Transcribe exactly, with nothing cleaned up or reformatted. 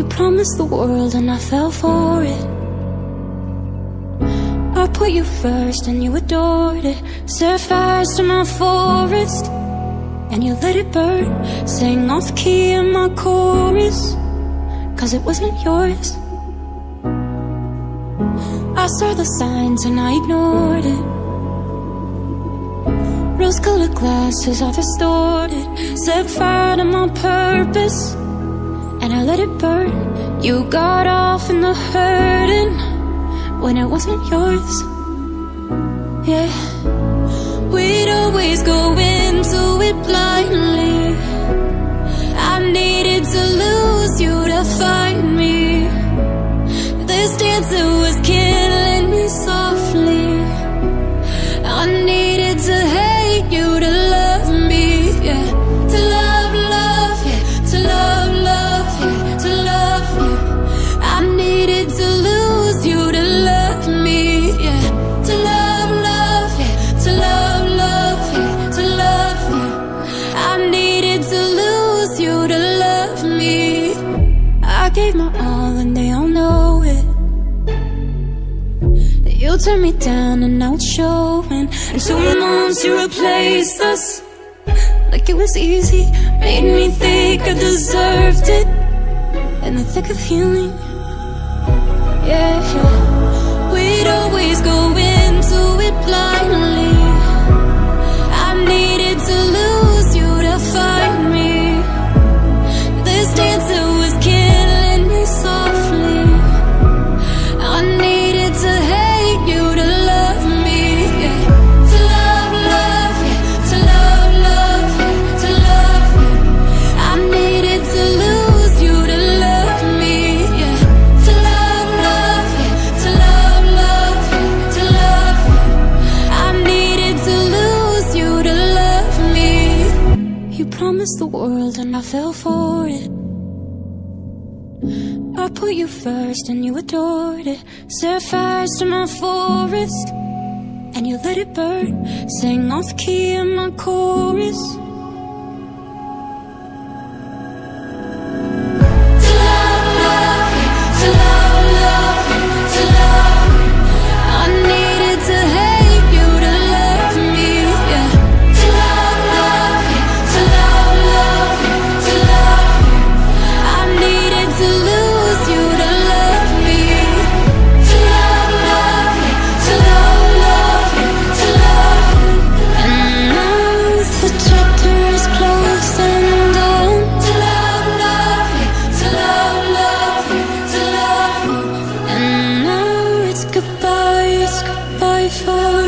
You promised the world and I fell for it. I put you first and you adored it. Set fires to my forest and you let it burn. Sang off key in my chorus, cause it wasn't yours. I saw the signs and I ignored it. Rose-colored glasses are distorted. Set fire to my purpose and I let it burn. You got off in the hurting when it wasn't yours. Yeah, we'd always go into it blindly. I needed to lose you to find me. This dancer was killing me softly. I needed to hate you to love me, yeah. To love, love, yeah. To love, love, yeah. To love you. I needed to lose you to love me, yeah. To love, love, yeah. To love, love, yeah. To love you. I needed to lose you to love me. I gave my all and they all know it. You turned me down and now it's showing. And two months you replaced us like it was easy. Made me think I deserved it in the thick of healing. Yeah, we'd always go into it blindly. I needed to lose you to find me. This dancer was killing me softly. I needed to hate you to love me, yeah. To love, love, yeah. To love, love, yeah. To love you. I needed to lose you to love me, yeah. To love, love, yeah. To love, love, yeah. To love you. I needed to lose you to love me. You promised the world and I fell for it. I put you first and you adored it. Set fires to my forest and you let it burn. Sang off key in my chorus. To love, love, yeah. To love, love, yeah. To love you. I needed to hate you to love me, yeah. To love, love, yeah. To love, love, yeah. To love you. I needed to lose you to love me. To love, love, yeah. To love, love, yeah. To love you. And now the chapter is closed and done. To love, love, yeah. To love, love, yeah. To love you. And now it's goodbye, it's goodbye for